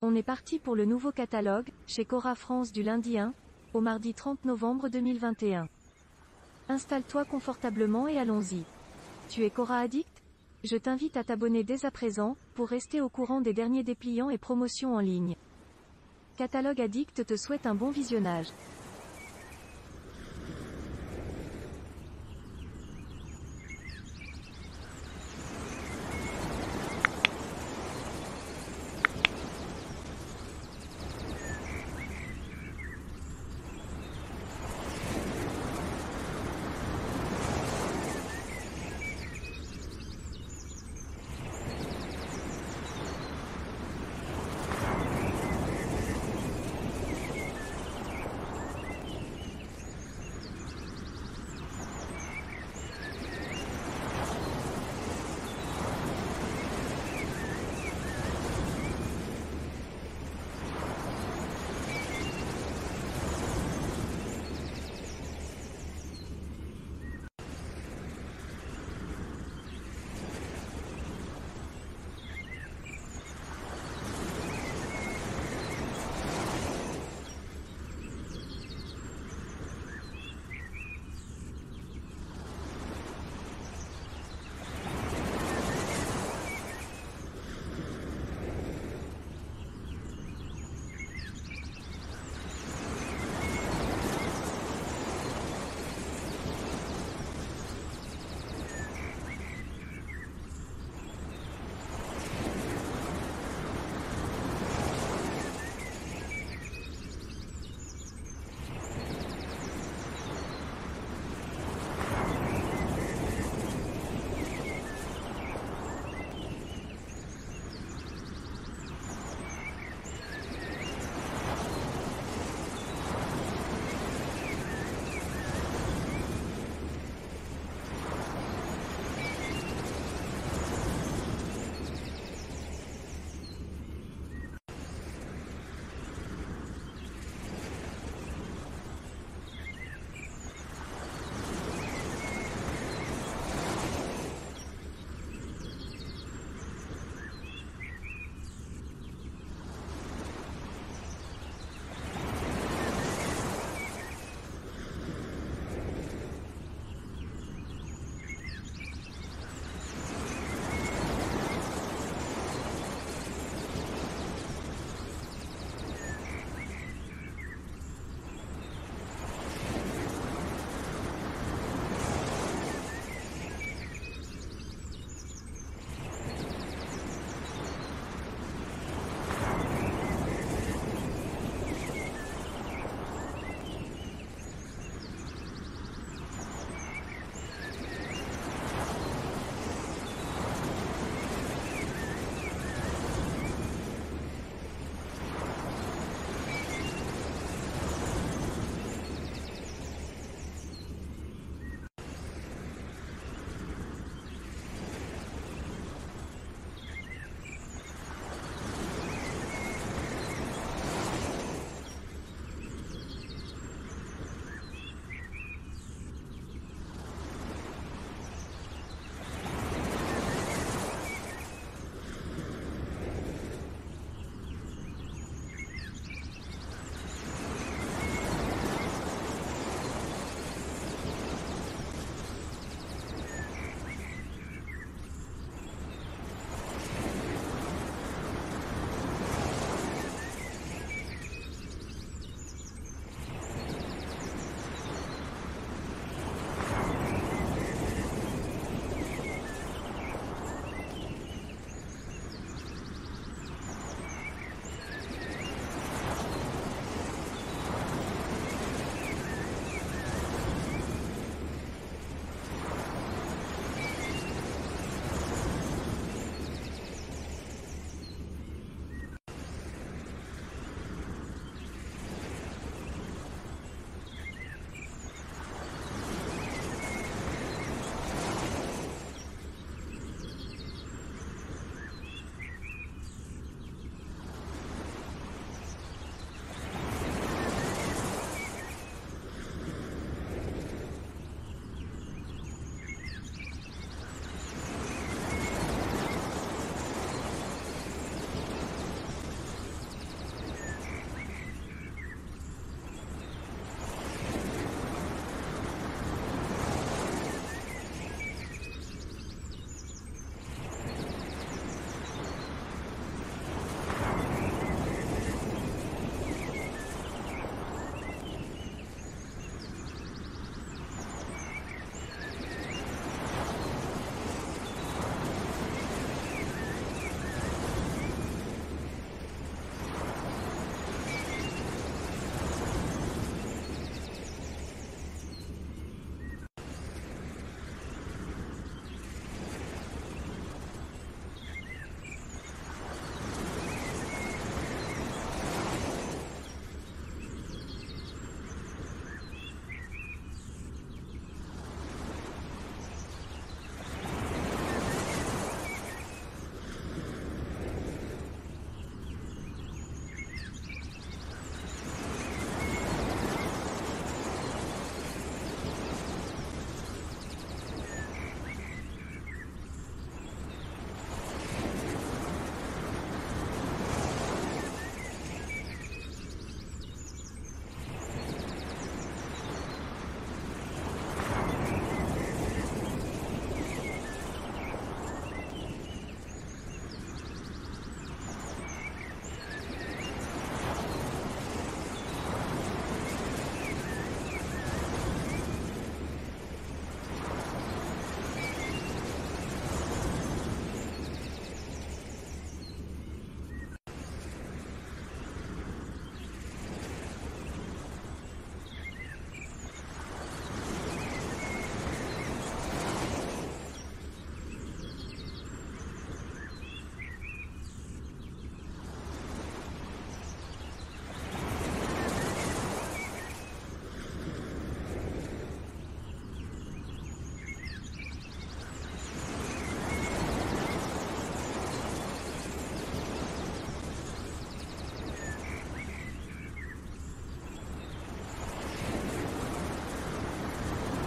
On est parti pour le nouveau catalogue, chez Cora France du lundi 1 au mardi 30 novembre 2021. Installe-toi confortablement et allons-y. Tu es Cora Addict? Je t'invite à t'abonner dès à présent, pour rester au courant des derniers dépliants et promotions en ligne. Catalogue Addict te souhaite un bon visionnage.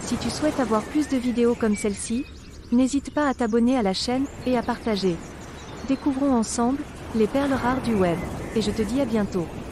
Si tu souhaites avoir plus de vidéos comme celle-ci, n'hésite pas à t'abonner à la chaîne, et à partager. Découvrons ensemble, les perles rares du web. Et je te dis à bientôt.